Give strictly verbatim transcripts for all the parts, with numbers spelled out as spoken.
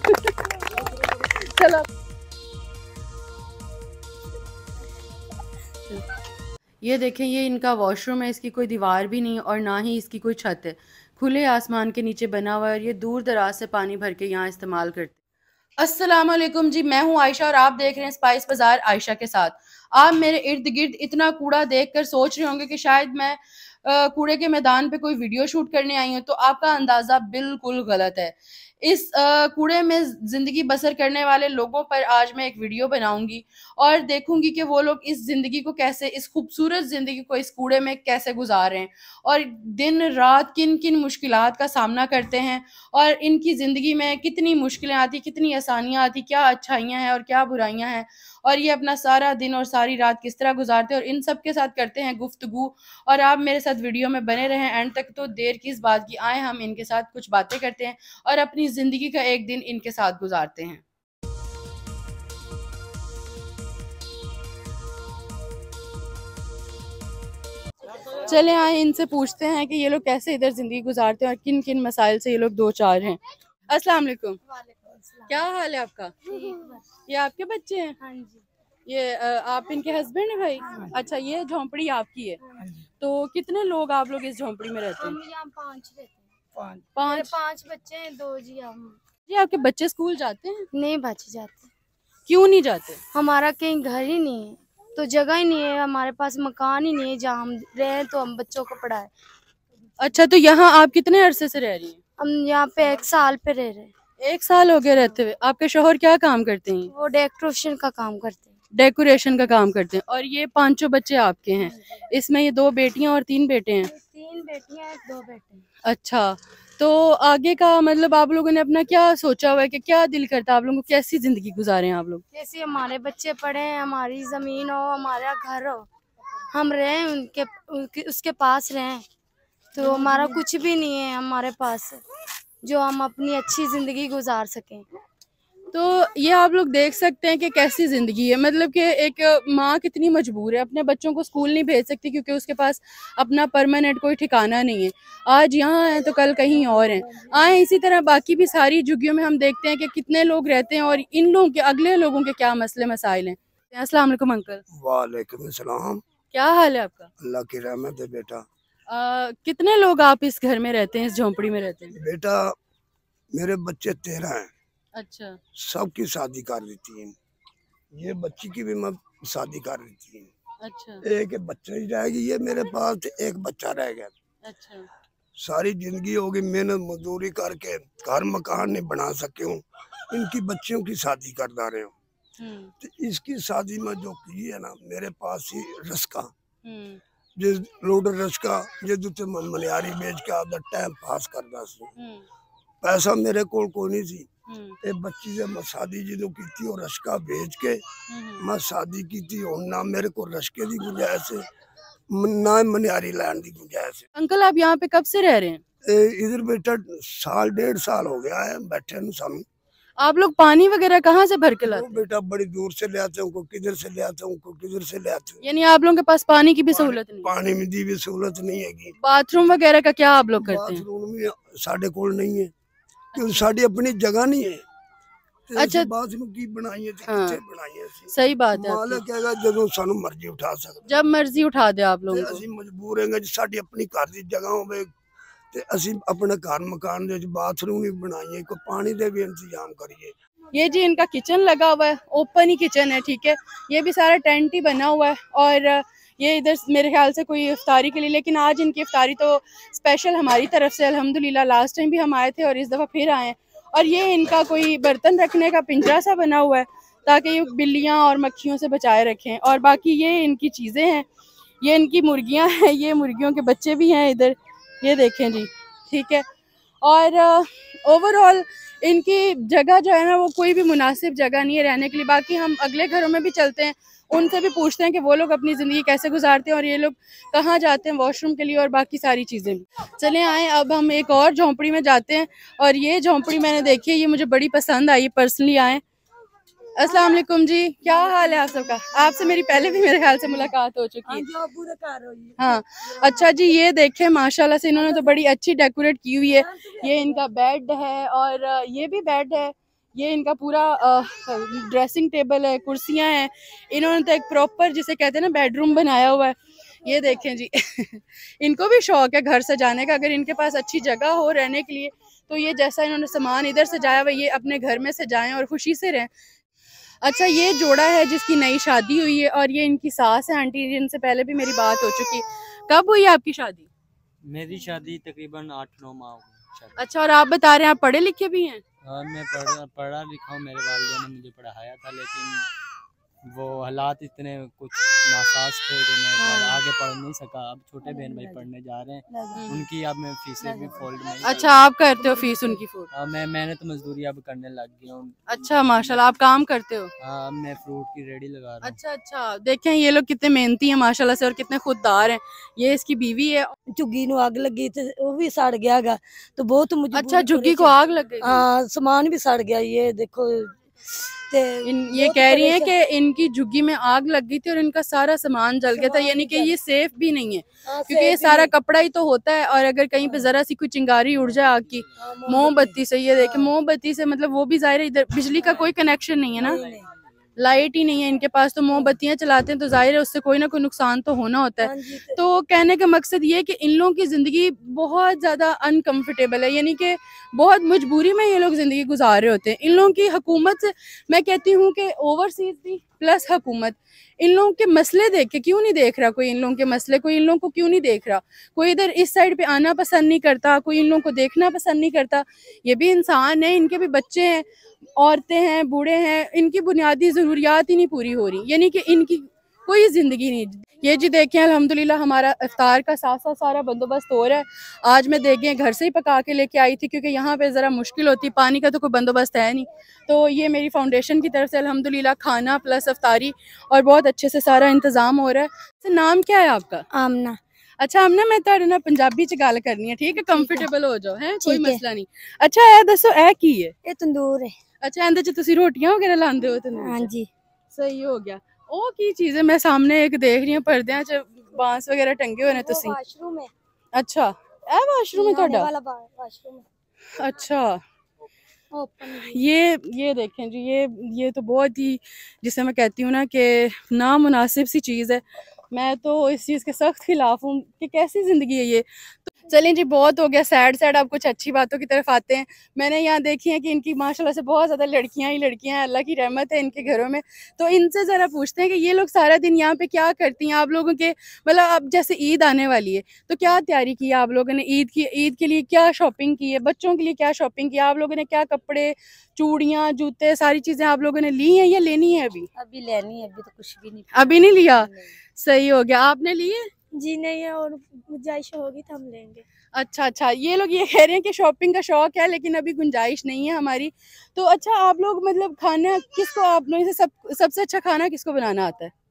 चलो ये देखें, ये इनका वॉशरूम है, इसकी कोई दीवार भी नहीं और ना ही इसकी कोई छत है, खुले आसमान के नीचे बना हुआ है और ये दूर दराज से पानी भर के यहाँ इस्तेमाल करते हैं। अस्सलाम वालेकुम जी, मैं हूँ आयशा और आप देख रहे हैं स्पाइस बाजार आयशा के साथ। आप मेरे इर्द गिर्द इतना कूड़ा देखकर सोच रहे होंगे कि शायद मैं कूड़े के मैदान पे कोई वीडियो शूट करने आई हूँ, तो आपका अंदाजा बिल्कुल गलत है। इस कूड़े में जिंदगी बसर करने वाले लोगों पर आज मैं एक वीडियो बनाऊंगी और देखूंगी कि वो लोग इस जिंदगी को कैसे, इस खूबसूरत जिंदगी को इस कूड़े में कैसे गुजार रहे हैं और दिन रात किन किन मुश्किलात का सामना करते हैं और इनकी जिंदगी में कितनी मुश्किलें आती, कितनी आसानियां आती, क्या अच्छाइयां हैं और क्या बुराइयां हैं, और ये अपना सारा दिन और सारी रात किस तरह गुजारते हैं और इन सब के साथ करते हैं गुफ्तगू। और आप मेरे साथ वीडियो में बने रहें एंड तक, तो देर किस बात की, आए हम इनके साथ कुछ बातें करते हैं और अपनी जिंदगी का एक दिन इनके साथ गुजारते हैं। चले आए इनसे पूछते हैं कि ये लोग कैसे इधर जिंदगी गुजारते हैं और किन किन मसाइल से ये लोग दो चार हैं। अस्सलाम वालेकुम, क्या हाल है आपका? ये आपके बच्चे हैं? हाँ जी। ये आप इनके हस्बैंड है भाई? हाँ। अच्छा, ये झोंपड़ी आपकी है? हाँ। तो कितने लोग आप लोग इस झोंपड़ी में रहते हैं? हम यहाँ पाँच रहते हैं। पाँच पाँच बच्चे हैं, दो जी हम। जी, आपके बच्चे स्कूल जाते हैं? नहीं बच्चे जाते। क्यों नहीं जाते? हमारा कहीं घर ही नहीं है, तो जगह ही नहीं है, हमारे पास मकान ही नहीं है जहाँ हम रहे तो हम बच्चों को पढ़ाए। अच्छा, तो यहाँ आप कितने अरसे से रह रही हैं? हम यहाँ पे एक साल पे रह रहे हैं। एक साल हो गया रहते हुए। आपके शोहर क्या काम करते हैं? वो डेकोरेशन का काम करते हैं। डेकोरेशन का काम करते हैं। और ये पांचों बच्चे आपके हैं? इसमें ये दो बेटियां और तीन बेटे हैं? तीन बेटियां हैं, दो बेटे हैं। अच्छा, तो आगे का मतलब आप लोगों ने अपना क्या सोचा हुआ है कि क्या दिल करता है आप लोगों को, कैसी जिंदगी गुजारे हैं आप लोग? कैसे हमारे बच्चे पढ़े, हमारी जमीन हो, हमारा घर हो, हम रहे उनके, उनके उसके पास रहे, तो हमारा कुछ भी नहीं है हमारे पास जो हम अपनी अच्छी जिंदगी गुजार सकें। तो ये आप लोग देख सकते हैं कि कैसी ज़िंदगी है, मतलब कि एक माँ कितनी मजबूर है, अपने बच्चों को स्कूल नहीं भेज सकती क्योंकि उसके पास अपना परमानेंट कोई ठिकाना नहीं है। आज यहाँ है तो कल कहीं और हैं। आए इसी तरह बाकी भी सारी झुग्गियों में हम देखते हैं कि कितने लोग रहते हैं और इन लोगों के, अगले लोगों के क्या मसले मसाइल हैं। अस्सलाम वालेकुम अंकल। वालेकुम सलाम। क्या हाल है आपका? अल्लाह की रहमत है बेटा। आ, कितने लोग आप इस घर में रहते हैं, इस झोंपड़ी में रहते हैं? बेटा मेरे बच्चे तेरह हैं। अच्छा। सबकी शादी कर दी थी, ये बच्ची की भी मैं शादी कर दी थी। अच्छा। एक बच्चा ही रह गई, ये मेरे पास एक बच्चा रह गया। अच्छा। सारी जिंदगी होगी मेहनत मजदूरी करके, घर मकान नहीं बना सके हूँ, इनकी बच्चियों की शादी कर दा रहे हूँ। तो इसकी शादी में जो की है ना, मेरे पास ही रस्का जिस लोडर रस्का जे दुते मनियारी बेच के आधा टाइम पास करदा सी। पैसा मेरे को कोई नहीं सी। ए बच्ची से मैं शादी जो की थी और रस्का बेच के मैं शादी की थी, और ना मेरे को रस्के की गुंजाइश है ना मनियारी लैंड की गुंजाइश है। अंकल आप यहाँ पे कब से रह रहे हैं? इधर बेटा साल डेढ़ साल हो गया है बैठे नु सामने। आप लोग पानी वगैरह कहाँ से भर के लाते हैं? बेटा बड़ी दूर से ले आते हूँ, किधर से ले आते हूँ, किधर से ले आते हूँ। यानी आप लोगों के पास पानी की भी सहूलत नहीं? पानी में दी भी सहूलत नहीं है। बाथरूम वगैरह का क्या आप लोग करते हैं? बाथरूम में साढ़े कोल नहीं है क्योंकि साड़ी अपनी जगह नहीं है। अच्छा, बाथरूम की बनाई है, हाँ, बनाई है। सही बात है। मालिक कहेगा जब सानू मर्जी उठा सकते, जब मर्जी उठा दे आप लोग। ਅਸੀਂ ਮਜਬੂਰ ਹੈਗੇ ਜੀ, ਸਾਡੀ ਆਪਣੀ ਘਰ ਦੀ ਜਗ੍ਹਾ ਹੋਵੇ ਤੇ ਅਸੀਂ ਆਪਣੇ ਘਰ ਮਕਾਨ ਦੇ ਵਿੱਚ ਬਾਥਰੂਮ ਵੀ ਬਣਾਈਏ, ਕੋਈ ਪਾਣੀ ਦੇ भी इंतजाम करिए। ये जी इनका किचन लगा हुआ है, ओपन ही किचन है, ठीक है। ये भी सारा टेंट ही बना हुआ है और ये इधर मेरे ख्याल से कोई इफ्तारी के लिए, लेकिन आज इनकी इफ्तारी तो स्पेशल हमारी तरफ से अल्हम्दुलिल्लाह। लास्ट टाइम भी हम आए थे और इस दफ़ा फिर आए हैं। और ये इनका कोई बर्तन रखने का पिंजरा सा बना हुआ है ताकि ये बिल्लियाँ और मक्खियों से बचाए रखें। और बाकी ये इनकी चीज़ें हैं, ये इनकी मुर्गियाँ हैं, ये मुर्गियों के बच्चे भी हैं इधर, ये देखें जी, ठीक है। और ओवरऑल इनकी जगह जो है ना, वो कोई भी मुनासिब जगह नहीं है रहने के लिए। बाकी हम अगले घरों में भी चलते हैं, उनसे भी पूछते हैं कि वो लोग अपनी ज़िंदगी कैसे गुजारते हैं और ये लोग कहाँ जाते हैं वॉशरूम के लिए और बाकी सारी चीज़ें भी। चलें आए अब हम एक और झोंपड़ी में जाते हैं और ये झोंपड़ी मैंने देखी है, ये मुझे बड़ी पसंद आई पर्सनली। आए। अस्सलाम वालेकुम जी, क्या हाल है आप सबका? आपसे मेरी पहले भी मेरे ख्याल से मुलाकात हो चुकी है। हाँ, अच्छा जी, ये देखें माशाल्लाह से इन्होंने तो बड़ी अच्छी डेकोरेट की हुई है। ये इनका बेड है और ये भी बेड है, ये इनका पूरा ड्रेसिंग टेबल है, कुर्सियां हैं, इन्होंने तो एक प्रॉपर जिसे कहते हैं ना बेडरूम बनाया हुआ है। ये देखें जी इनको भी शौक है घर सजाने का, अगर इनके पास अच्छी जगह हो रहने के लिए तो ये जैसा इन्होंने सामान इधर सजाया हुआ ये अपने घर में सजाएं और खुशी से रहें। अच्छा, ये जोड़ा है जिसकी नई शादी हुई है और ये इनकी सास है आंटी, जिनसे पहले भी मेरी बात हो चुकी। कब हुई आपकी शादी? मेरी शादी तकरीबन आठ नौ माह हो गई। अच्छा, और आप बता रहे हैं आप पढ़े लिखे भी हैं? और मैं पढ़ा पढ़ा लिखा हूँ, मेरे वालिदैन ने मुझे पढ़ाया था, लेकिन वो हालात इतने कुछ नासाज थे कि मैं हाँ। आगे पढ़ नहीं सका। अब छोटे बहन भाई पढ़ने जा रहे हैं, उनकी अब मैं फीसें भी फोल्ड नहीं। अच्छा, आप करते हो फीस उनकी फोल्ड? हाँ, मैं मैंने तो मजदूरी अब करने लग गया हूँ। अच्छा माशाल्लाह, आप काम करते हो? हाँ, मैं फ्रूट की रेडी लगा रहा हूँ। अच्छा अच्छा, देखें ये लोग कितने मेहनती हैं माशाल्लाह से और कितने खुददार हैं। ये इसकी बीवी है। झुग्गी ਨੂੰ ਅੱਗ ਲੱਗੀ ਤੇ ਉਹ ਵੀ ਸੜ ਗਿਆਗਾ तो बहुत मुझे अच्छा, झुग्गी को आग लग गई? हाँ, सामान भी सड़ गया। ये देखो ते इन ये कह रही हैं कि इनकी झुग्गी में आग लग गई थी और इनका सारा सामान जल गया था, यानी कि ये सेफ भी नहीं है क्योंकि ये सारा कपड़ा ही तो होता है और अगर कहीं पे जरा सी कोई चिंगारी उड़ जाए आग की मोमबत्ती से, ये देखे मोमबत्ती से, मतलब वो भी जाहिर है इधर बिजली का कोई कनेक्शन नहीं है ना, लाइट ही नहीं है इनके पास, तो मोमबत्तियां चलाते हैं तो जाहिर है उससे कोई ना कोई नुकसान तो होना होता है। तो कहने का मकसद ये है कि इन लोगों की ज़िंदगी बहुत ज़्यादा अनकम्फर्टेबल है, यानी कि बहुत मजबूरी में ये लोग ज़िंदगी गुजार रहे होते हैं। इन लोगों की हुकूमत से मैं कहती हूँ कि ओवरसीज भी प्लस हुकूमत इन लोगों के मसले देख के क्यों नहीं देख रहा, कोई इन लोगों के मसले कोई इन लोगों को क्यों नहीं देख रहा, कोई इधर इस साइड पे आना पसंद नहीं करता, कोई इन लोगों को देखना पसंद नहीं करता। ये भी इंसान है, इनके भी बच्चे हैं, औरतें हैं, बूढ़े हैं, इनकी बुनियादी ज़रूरियात ही नहीं पूरी हो रही, यानी कि इनकी कोई ज़िंदगी नहीं। ये जी देखें अल्हम्दुलिल्लाह हमारा इफ्तार का साथ साथ सारा बंदोबस्त हो रहा है। आज मैं देखें घर से ही पका के लेके आई थी क्योंकि यहाँ पे ज़रा मुश्किल होती, पानी का तो कोई बंदोबस्त है नहीं। तो ये मेरी फाउंडेशन की तरफ से अल्हम्दुलिल्लाह खाना प्लस इफ्तारी और बहुत अच्छे से सारा इंतज़ाम हो रहा है। नाम क्या है आपका? आमना। अच्छा आमना, मैं ताड़े ना पंजाबी च गल करनी है, ठीक है? कंफर्टेबल हो जाओ, है कोई ठीक है। मसला नहीं। अच्छा ए दसो ए की है? ये तंदूर है। अच्छा, ਇਹਦੇ ਚ ਤੁਸੀਂ ਰੋਟੀਆਂ ਵਗੈਰਾ ਲਾਉਂਦੇ ਹੋ ਤੰਦੂਰ ਚ? हाँ जी। ਸਹੀ ਹੋ ਗਿਆ। ਉਹ ਕੀ ਚੀਜ਼ ਹੈ? ਮੈਂ ਸਾਹਮਣੇ ਇੱਕ ਦੇਖ ਰਹੀ ਹਾਂ ਪਰਦਿਆਂ ਚ ਬਾਂਸ ਵਗੈਰਾ ਟੰਗੇ ਹੋਏ ਨੇ ਤੁਸੀਂ। वाशरूम है। अच्छा ਇਹ ਵਾਸ਼ਰੂਮ ਹੈ ਤੁਹਾਡਾ? वाला वाशरूम है। अच्छा, ओपन ये ये देखें जी, ये ये तो बहुत ही जिसे मैं कहती हूँ ना कि नामुनासिब सी चीज़ है। मैं तो इस चीज़ के सख्त खिलाफ हूँ कि कैसी ज़िंदगी है ये। तो चलें जी, बहुत हो गया सैड सैड, अब कुछ अच्छी बातों की तरफ आते हैं। मैंने यहाँ देखी है कि इनकी माशाल्लाह से बहुत ज़्यादा लड़कियाँ ही लड़कियाँ हैं, अल्लाह की रहमत है इनके घरों में। तो इनसे ज़रा पूछते हैं कि ये लोग सारा दिन यहाँ पे क्या करती हैं? आप लोगों के मतलब अब जैसे ईद आने वाली है तो क्या तैयारी की है आप लोगों ने? ईद की ईद के लिए क्या शॉपिंग की है? बच्चों के लिए क्या शॉपिंग की है? आप लोगों ने क्या कपड़े, चूड़ियाँ, जूते, सारी चीज़ें आप लोगों ने ली हैं या लेनी है अभी? अभी लेनी है, अभी तो कुछ भी नहीं। अभी नहीं लिया? सही हो गया। आपने लिए? जी नहीं है, और गुंजाइश होगी तो हम लेंगे। अच्छा अच्छा, ये लोग ये कह रहे हैं कि शॉपिंग का शौक है लेकिन अभी गुंजाइश नहीं है हमारी। तो अच्छा, आप लोग मतलब खाना किसको, आप लोगों से सब सबसे अच्छा खाना किसको बनाना आता है?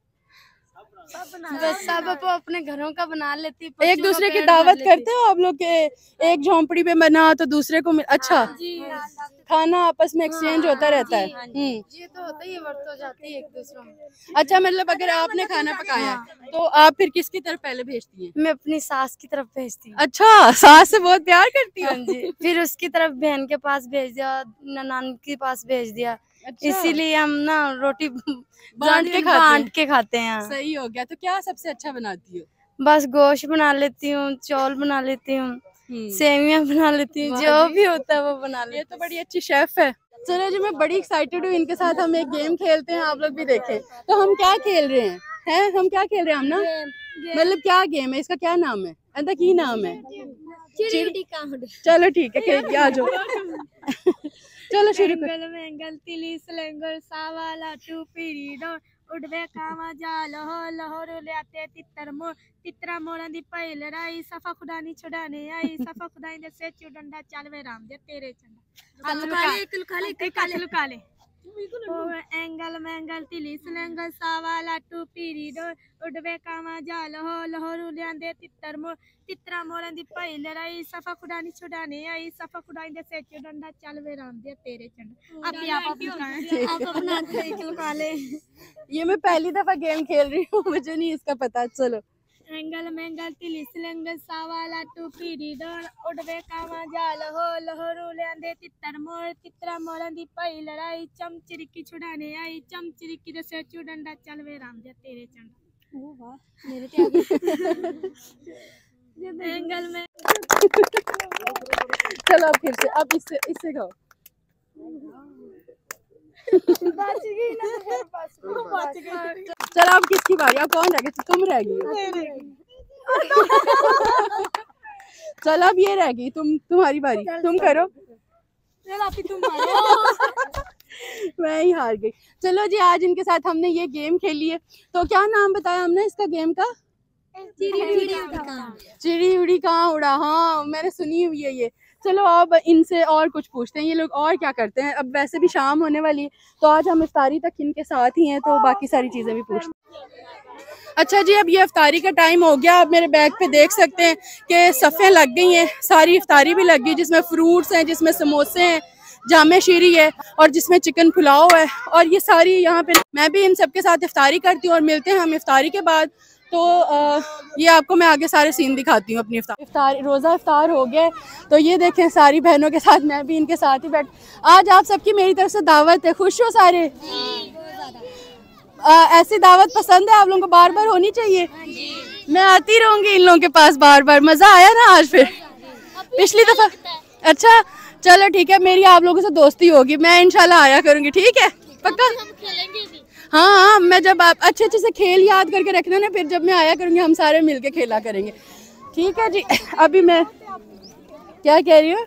बस सब अपो अपने घरों का बना लेती है। एक दूसरे की दावत करते हो आप लोग के? एक झोंपड़ी पे बना तो दूसरे को मिल... अच्छा, खाना आपस में एक्सचेंज होता रहता है। हम्म, ये तो होता ही है, वर्त हो जाती है एक दूसरे में। अच्छा, मतलब अगर आपने खाना पकाया तो आप फिर किसकी तरफ पहले भेजती हैं? मैं अपनी सास की तरफ भेजती हूँ। अच्छा, सास से बहुत प्यार करती हो? हाँ जी। फिर उसकी तरफ बहन के पास भेज दिया, ननान के पास भेज दिया। अच्छा, इसीलिए हम ना रोटी बांट के खाते बांट हैं। के खाते हैं। सही हो गया। तो क्या सबसे अच्छा बनाती हो? बस गोश्त बना लेती हूँ, चौल बना लेती हूँ, सेवियां बना लेती हूँ, जो भी होता है वो बना लेती हूँ। ये तो बड़ी अच्छी शेफ है। चलो जी, मैं बड़ी एक्साइटेड हूँ, इनके साथ हम एक गेम खेलते हैं, आप लोग भी देखें। तो हम क्या खेल रहे हैं? हैं हम क्या खेल रहे हैं हम ना? मतलब क्या गेम है, इसका क्या नाम है? ऐसा की नाम है? चलो ठीक है, खेल आ जाओ। चलो शुरू करो। एंगल तिली स्लेंगर सावाला टू पीरी डो उड़वे कावा जा लाहौर लाहौर लेते तितर मोर तितरा मोरा दी पहल राई सफा खुदानी छुड़ाने आई सफा खुदाई दे से चुडंडा चलवे राम दे तेरे चंडा हाथ लुका ले लुका ले हाथ लुका ले ओ एंगल मैंगल तिली स्लेंगर सावाला टू पीरी डो उड़वे कावा जा लाहौर लाहौर लेते तितर मोर तितरा मोरा दी पहल राई सफा खुदानी छुड़ाने आई सफा खुदाई दे से चुडंडा चलवे राम दे तेरे चंडा आप ही आप आप अपना हाथ लुका ले। ये मैं पहली दफा गेम खेल रही हूँ, मुझे नहीं इसका पता। चलो एंगल मैंगल तिली सिलंगल सावाला टूपी डोर उड़वे कावा जाल हो लहरों लेंदे तितर मोर तितरा मोरन दी पई लड़ाई चम चिरकी छुड़ाने आई चम चिरकी दसे चुडंडा चल वे राम दे तेरे चंड ओ वाह मेरे ते आगे एंगल में चलो अब फिर से, अब इससे इससे गाओ। चलो अब किसकी बारी, अब कौन रह गई? तुम रह गई। चलो अब ये रह गई, तुम तुम्हारी बारी, तुम करो। मैं ही हार गई। चलो जी, आज इनके साथ हमने ये गेम खेली है। तो क्या नाम बताया हमने इसका गेम का? चिड़ी उड़ी कहाँ उड़ा। हाँ मैंने सुनी हुई है ये। चलो अब इनसे और कुछ पूछते हैं, ये लोग और क्या करते हैं। अब वैसे भी शाम होने वाली है, तो आज हम इफ्तारी तक इनके साथ ही हैं, तो बाकी सारी चीज़ें भी पूछते हैं। अच्छा जी, अब ये इफ्तारी का टाइम हो गया। अब मेरे बैग पे देख सकते हैं कि सफ़ें लग गई हैं, सारी इफ्तारी भी लग गई, जिसमें फ्रूट्स हैं, जिसमें समोसे हैं, जामे शीरी है और जिसमें चिकन पुलाव है। और ये सारी यहाँ पे मैं भी इन सब के साथ इफ्तारी करती हूँ और मिलते हैं हम इफ्तारी के बाद। तो आ, ये आपको मैं आगे सारे सीन दिखाती हूँ अपनी इफ्तार इफ्तार रोज़ा इफ्तार हो गया। तो ये देखें सारी बहनों के साथ मैं भी इनके साथ ही बैठ। आज आप सबकी मेरी तरफ से दावत है, खुश हो सारे? आ, ऐसी दावत पसंद है आप लोगों को? बार बार होनी चाहिए। मैं आती रहूँगी इन लोगों के पास बार बार। मज़ा आया ना आज? फिर पिछली दफ़ा अच्छा चलो ठीक है, मेरी आप लोगों से दोस्ती होगी, मैं इंशाल्लाह आया करूँगी। ठीक है पक्का? हाँ हाँ, मैं जब आप अच्छे अच्छे से खेल याद करके रखना ना, फिर जब मैं आया करूँगी हम सारे मिलके खेला करेंगे। ठीक है जी। अभी मैं क्या कह रही हूँ?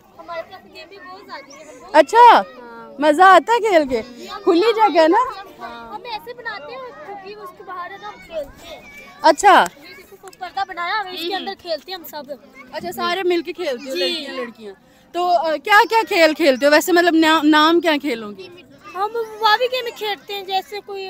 अच्छा मज़ा आता है खेल के? खुली जगह ना? हम ऐसे बनाते हैं क्योंकि उसके बाहर है ना हम खेलते हैं। अच्छा पर्दा बनाया है, इसके अंदर खेलते हैं हम सब। अच्छा सारे मिलके खेलते हो लड़कियाँ लड़कियाँ? तो आ, क्या क्या खेल खेलते हो वैसे? मतलब ना, नाम क्या खेलोगी? हम वावी गेम खेलते हैं, जैसे कोई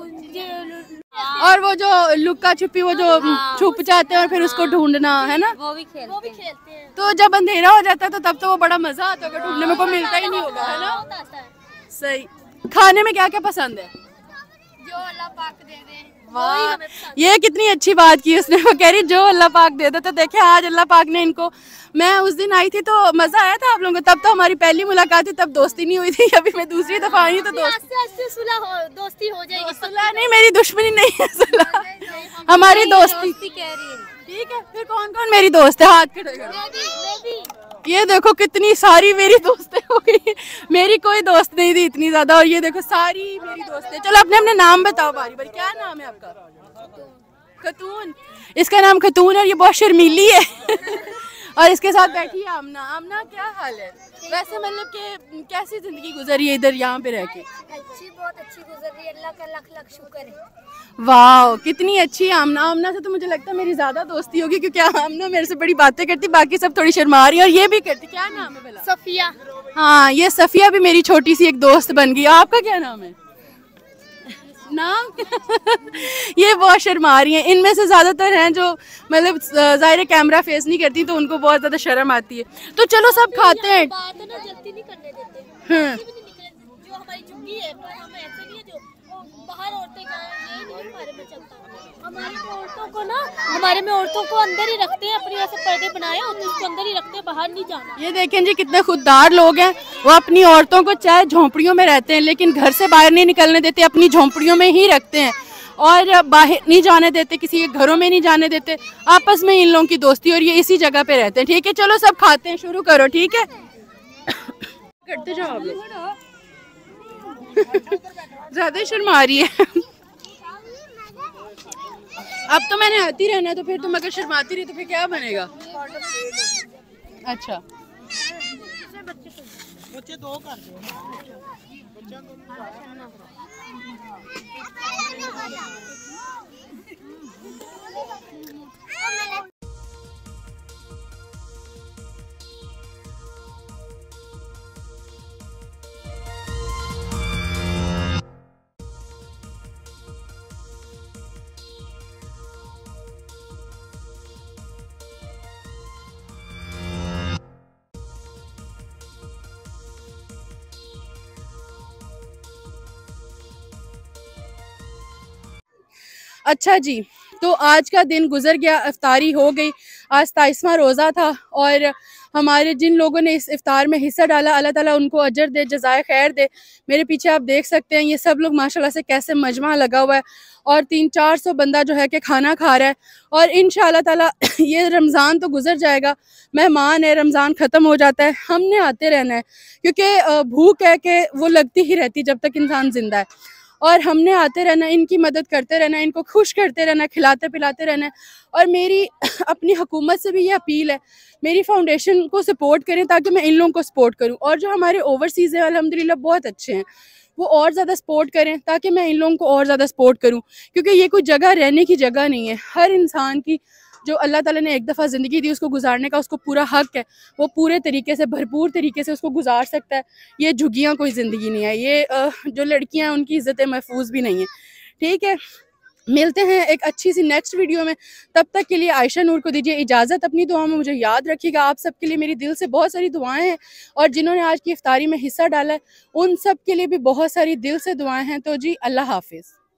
और वो जो लुक्का छुपी, वो जो छुप जाते हैं और फिर उसको ढूंढना है ना, वो भी खेलते वो भी खेलते हैं। तो जब अंधेरा हो जाता है तो तब तो वो बड़ा मजा आता है, ढूंढने में कोई मिलता ही नहीं होगा, है ना? सही। खाने में क्या क्या पसंद है? जो अल्लाह पाक दे दे। वाह, ये कितनी अच्छी बात की उसने। वो कह रही जो अल्लाह पाक दे दे। तो देखे आज अल्लाह पाक ने इनको, मैं उस दिन आई थी तो मजा आया था आप लोगों को, तब तो हमारी पहली मुलाकात थी, तब दोस्ती नहीं हुई थी। अभी मैं दूसरी दफा आई तो दोस्ती सुलह हो, दोस्ती हो जाएगी। सुलह नहीं, मेरी दुश्मनी नहीं है, सुलह हमारी दोस्ती। ठीक है फिर कौन कौन मेरी दोस्त है? हाथ खड़े करो। ये देखो कितनी सारी मेरी दोस्तें हो गई, मेरी कोई दोस्त नहीं थी इतनी ज्यादा, और ये देखो सारी मेरी दोस्तें। चलो अपने अपने नाम बताओ बारी बारी। क्या नाम है आपका? खतून। इसका नाम खतून है और ये बहुत शर्मीली है। और इसके साथ बैठी है आमना। आमना क्या हाल है वैसे? मतलब कि कैसी जिंदगी गुजरी है इधर यहाँ पे रह के? अच्छी, बहुत अच्छी गुजर रही है, अल्लाह का लाख लाख शुक्र है। वाह कितनी अच्छी आमना। आमना से तो मुझे लगता है मेरी ज्यादा दोस्ती होगी, क्योंकि आमना मेरे से बड़ी बातें करती, बाकी सब थोड़ी शर्मा रही है और ये भी करती। क्या नाम है भला? सफिया। हाँ ये सफिया भी मेरी छोटी सी एक दोस्त बन गई। आपका क्या नाम है? नाम ये बहुत शर्मा रही हैं। इनमें से ज्यादातर हैं जो मतलब जाहिर कैमरा फेस नहीं करती, तो उनको बहुत ज्यादा शर्म आती है। तो चलो सब खाते हैं। बात है ना, जल्दी नहीं करने देते। हाँ। जो हमारी चुंगी है, पर हम ऐसे नहीं है जो बाहर औरतें जाएं, ये नहीं हमारे में चलता। हमारे में औरतों को ना, हमारे में औरतों को अंदर ही रखते हैं, अपनी वैसे पर्दे बनाए होते हैं उसको अंदर ही रखते हैं, बाहर नहीं जाना। ये देखें जी कितने खुददार लोग हैं। वो अपनी औरतों को चाहे झोंपड़ियों में रहते हैं, लेकिन घर से बाहर नहीं निकलने देते, अपनी झोंपड़ियों में ही रखते हैं और बाहर नहीं जाने देते, किसी के घरों में नहीं जाने देते। आपस में इन लोगों की दोस्ती, और ये इसी जगह पे रहते हैं। ठीक है चलो सब खाते हैं, शुरू करो। ठीक है करते जाओ आप लोग। ज्यादा शर्मा रही है। अब तो मैंने आती रहना, तो फिर तुम अगर शर्माती रही तो फिर क्या बनेगा? अच्छा बच्चे दो कर दो। अच्छा जी, तो आज का दिन गुजर गया, इफ्तारी हो गई, आज तेईसवां रोज़ा था और हमारे जिन लोगों ने इस इफ्तार में हिस्सा डाला अल्लाह ताला उनको अजर दे, जज़ाए खैर दे। मेरे पीछे आप देख सकते हैं ये सब लोग माशाल्लाह से कैसे मजमा लगा हुआ है और तीन चार सौ बंदा जो है कि खाना खा रहा है और इंशाअल्लाह ताला ये रमज़ान तो गुजर जाएगा, मेहमान है, रमज़ान ख़त्म हो जाता है, हमने आते रहना है क्योंकि भूख है कि वो लगती ही रहती जब तक इंसान ज़िंदा है और हमने आते रहना, इनकी मदद करते रहना, इनको खुश करते रहना, खिलाते पिलाते रहना। और मेरी अपनी हुकूमत से भी ये अपील है, मेरी फाउंडेशन को सपोर्ट करें ताकि मैं इन लोगों को सपोर्ट करूं और जो हमारे ओवरसीज़ हैं अल्हम्दुलिल्लाह बहुत अच्छे हैं, वो और ज़्यादा सपोर्ट करें ताकि मैं इन लोगों को और ज़्यादा सपोर्ट करूं क्योंकि ये कोई जगह रहने की जगह नहीं है। हर इंसान की जो अल्लाह ताला ने एक दफ़ा ज़िंदगी दी उसको गुजारने का उसको पूरा हक़ है, वो पूरे तरीके से भरपूर तरीके से उसको गुजार सकता है। ये झुग्गियाँ कोई ज़िंदगी नहीं है, ये जो लड़कियाँ हैं उनकी इज़्ज़तें महफूज भी नहीं है। ठीक है, मिलते हैं एक अच्छी सी नेक्स्ट वीडियो में, तब तक के लिए आयशा नूर को दीजिए इजाज़त। अपनी दुआ में मुझे याद रखिएगा। आप सबके लिए मेरी दिल से बहुत सारी दुआएं हैं और जिन्होंने आज की इफ्तारी में हिस्सा डाला है उन सब के लिए भी बहुत सारी दिल से दुआएं हैं। तो जी अल्लाह हाफिज़।